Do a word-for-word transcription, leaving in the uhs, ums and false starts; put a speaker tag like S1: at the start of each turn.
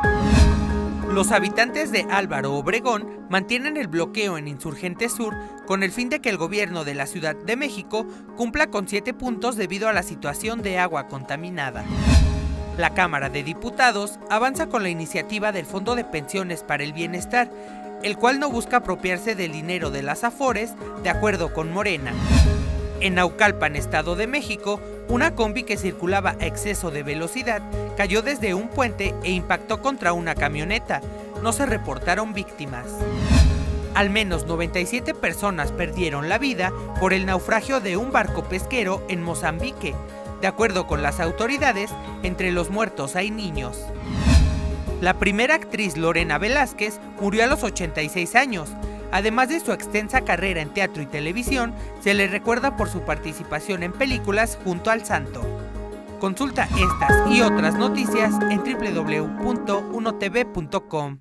S1: Los habitantes de Álvaro Obregón mantienen el bloqueo en Insurgente Sur con el fin de que el gobierno de la Ciudad de México cumpla con siete puntos debido a la situación de agua contaminada. La Cámara de Diputados avanza con la iniciativa del Fondo de Pensiones para el Bienestar, el cual no busca apropiarse del dinero de las Afores, de acuerdo con Morena. En Naucalpan, Estado de México, una combi que circulaba a exceso de velocidad cayó desde un puente e impactó contra una camioneta. No se reportaron víctimas. Al menos noventa y siete personas perdieron la vida por el naufragio de un barco pesquero en Mozambique. De acuerdo con las autoridades, entre los muertos hay niños. La primera actriz Lorena Velázquez murió a los ochenta y seis años. Además de su extensa carrera en teatro y televisión, se le recuerda por su participación en películas junto al Santo. Consulta estas y otras noticias en doble u doble u doble u punto uno t v punto com.